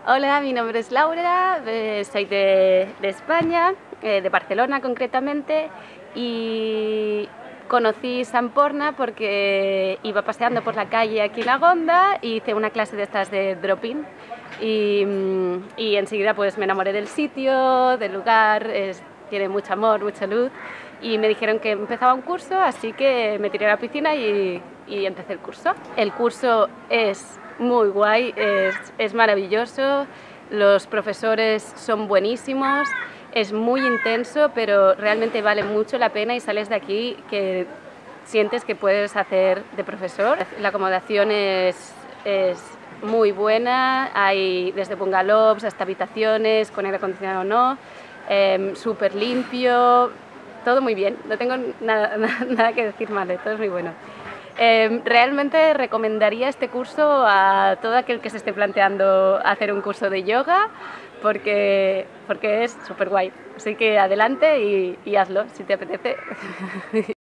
Hola, mi nombre es Laura, soy de España, de Barcelona concretamente, y conocí Samporna porque iba paseando por la calle aquí en La Gonda y hice una clase de estas de drop-in y enseguida pues me enamoré del sitio, del lugar, tiene mucho amor, mucha luz, y me dijeron que empezaba un curso, así que me tiré a la piscina y empecé el curso. El curso es muy guay, es maravilloso, los profesores son buenísimos, es muy intenso, pero realmente vale mucho la pena y sales de aquí que sientes que puedes hacer de profesor. La acomodación es muy buena, hay desde bungalows hasta habitaciones, con aire acondicionado o no, súper limpio, todo muy bien, no tengo nada que decir mal, todo es muy bueno. Realmente recomendaría este curso a todo aquel que se esté planteando hacer un curso de yoga porque es súper guay. Así que adelante y hazlo si te apetece.